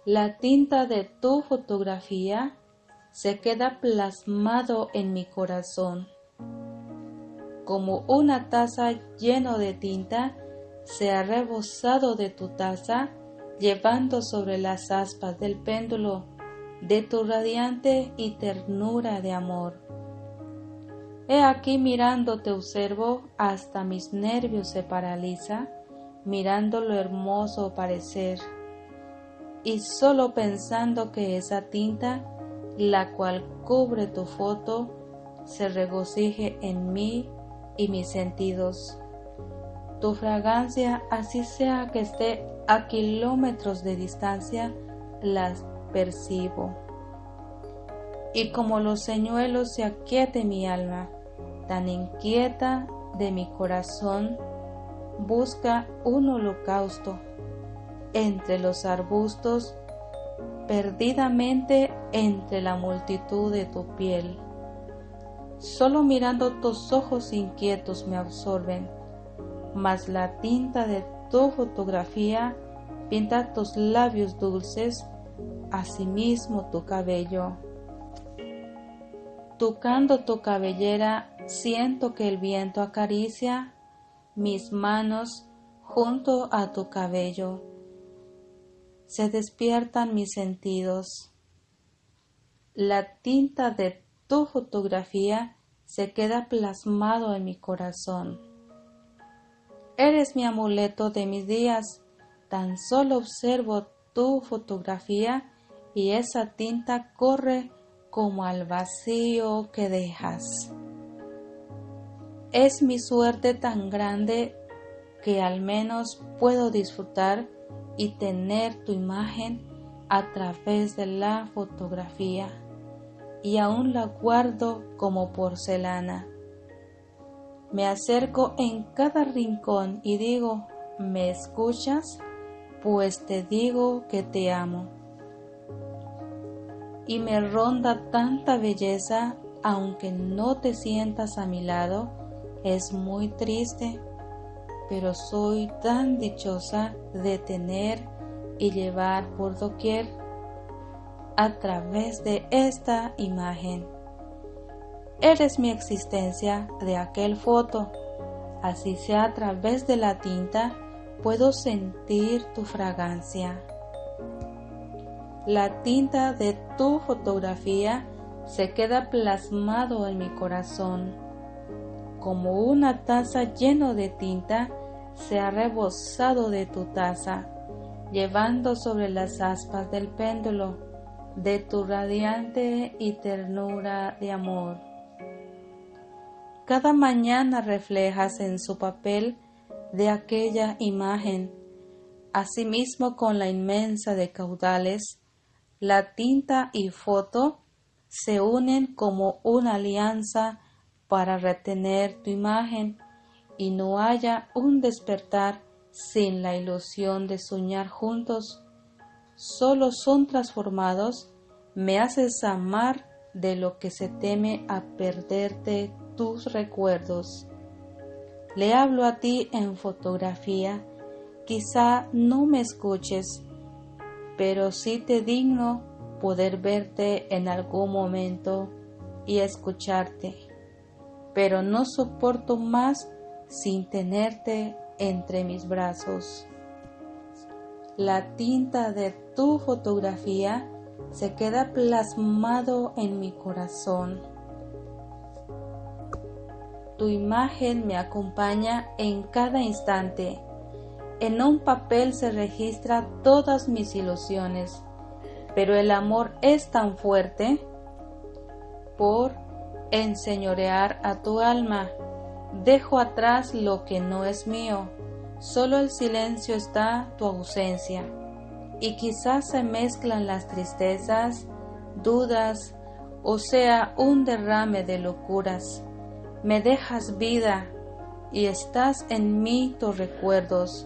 La tinta de tu fotografía se queda plasmado en mi corazón. Como una taza llena de tinta, se ha rebosado de tu taza, llevando sobre las aspas del péndulo de tu radiante y ternura de amor. He aquí mirando te observo, hasta mis nervios se paraliza, mirando lo hermoso parecer, y solo pensando que esa tinta, la cual cubre tu foto, se regocije en mí y mis sentidos. Tu fragancia, así sea que esté a kilómetros de distancia, las percibo. Y como los señuelos se aquiete mi alma, tan inquieta de mi corazón, busca un holocausto entre los arbustos, perdidamente entre la multitud de tu piel. Solo mirando tus ojos inquietos me absorben, mas la tinta de tu fotografía pinta tus labios dulces, asimismo tu cabello. Tocando tu cabellera, siento que el viento acaricia mis manos junto a tu cabello. Se despiertan mis sentidos. La tinta de tu fotografía se queda plasmado en mi corazón. Eres mi amuleto de mis días. Tan solo observo tu fotografía y esa tinta corre como al vacío que dejas. Es mi suerte tan grande que al menos puedo disfrutar y tener tu imagen a través de la fotografía, y aún la guardo como porcelana. Me acerco en cada rincón y digo, ¿me escuchas? Pues te digo que te amo. Y me ronda tanta belleza, aunque no te sientas a mi lado, es muy triste, pero soy tan dichosa de tener y llevar por doquier a través de esta imagen. Eres mi existencia de aquel foto, así sea a través de la tinta, puedo sentir tu fragancia. La tinta de tu fotografía se queda plasmado en mi corazón. Como una taza llena de tinta, se ha rebosado de tu taza, llevando sobre las aspas del péndulo de tu radiante y ternura de amor. Cada mañana reflejas en su papel de aquella imagen, asimismo con la inmensa de caudales, la tinta y foto se unen como una alianza para retener tu imagen, y no haya un despertar sin la ilusión de soñar juntos. Solo son transformados, me haces amar de lo que se teme a perderte tus recuerdos. Le hablo a ti en fotografía, quizá no me escuches, pero sí te digno poder verte en algún momento y escucharte, pero no soporto más sin tenerte entre mis brazos. La tinta de tu fotografía se queda plasmado en mi corazón. Tu imagen me acompaña en cada instante. En un papel se registra todas mis ilusiones, pero el amor es tan fuerte por enseñorear a tu alma. Dejo atrás lo que no es mío, solo el silencio está tu ausencia, y quizás se mezclan las tristezas, dudas, o sea, un derrame de locuras. Me dejas vida y estás en mí tus recuerdos.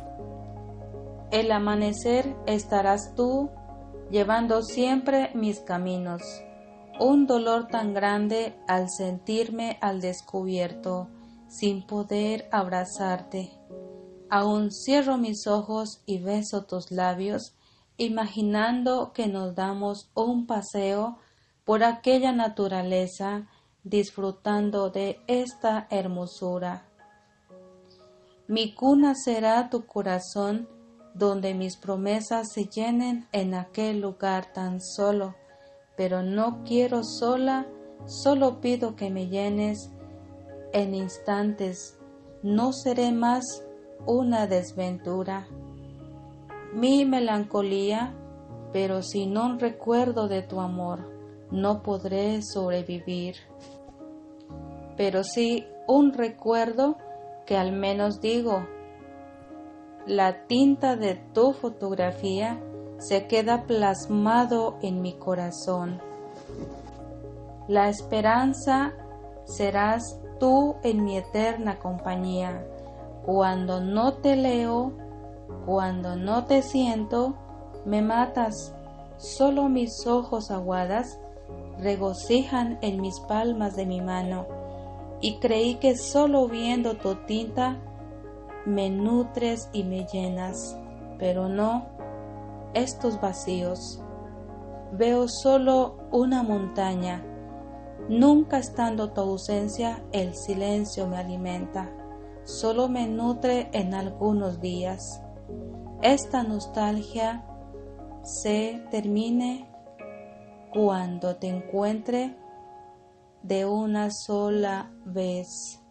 El amanecer estarás tú, llevando siempre mis caminos. Un dolor tan grande al sentirme al descubierto, sin poder abrazarte. Aún cierro mis ojos y beso tus labios, imaginando que nos damos un paseo por aquella naturaleza, disfrutando de esta hermosura. Mi cuna será tu corazón, donde mis promesas se llenen en aquel lugar tan solo, pero no quiero sola, solo pido que me llenes en instantes, no seré más una desventura. Mi melancolía, pero sin un recuerdo de tu amor, no podré sobrevivir. Pero sí un recuerdo que al menos digo, la tinta de tu fotografía se queda plasmado en mi corazón. La esperanza serás tú en mi eterna compañía. Cuando no te leo, cuando no te siento, me matas. Solo mis ojos aguadas regocijan en mis palmas de mi mano, y creí que solo viendo tu tinta me nutres y me llenas, pero no, estos vacíos. Veo solo una montaña. Nunca estando tu ausencia, el silencio me alimenta, solo me nutre en algunos días. Esta nostalgia se termine cuando te encuentre de una sola vez.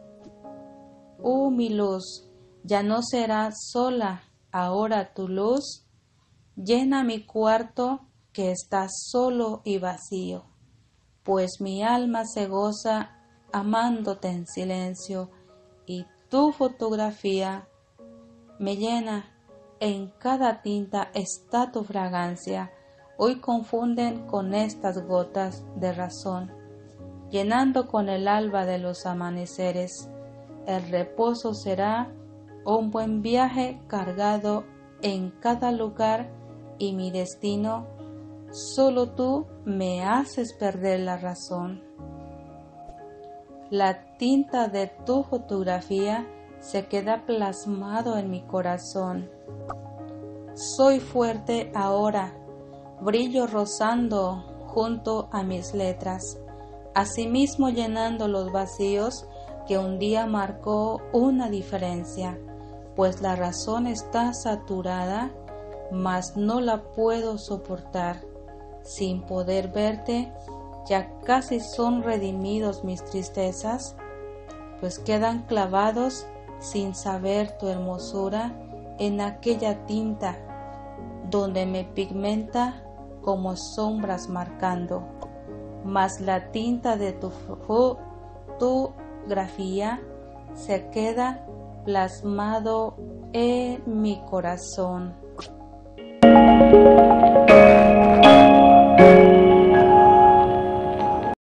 Mi luz, ya no será sola, ahora tu luz llena mi cuarto que está solo y vacío, pues mi alma se goza amándote en silencio, y tu fotografía me llena, en cada tinta está tu fragancia. Hoy confunden con estas gotas de razón, llenando con el alba de los amaneceres. El reposo será un buen viaje cargado en cada lugar, y mi destino, solo tú me haces perder la razón. La tinta de tu fotografía se queda plasmado en mi corazón. Soy fuerte ahora, brillo rozando junto a mis letras, asimismo llenando los vacíos que un día marcó una diferencia, pues la razón está saturada, mas no la puedo soportar. Sin poder verte, ya casi son redimidos mis tristezas, pues quedan clavados sin saber tu hermosura en aquella tinta donde me pigmenta como sombras marcando, mas la tinta de tu fotografía se queda plasmado en mi corazón.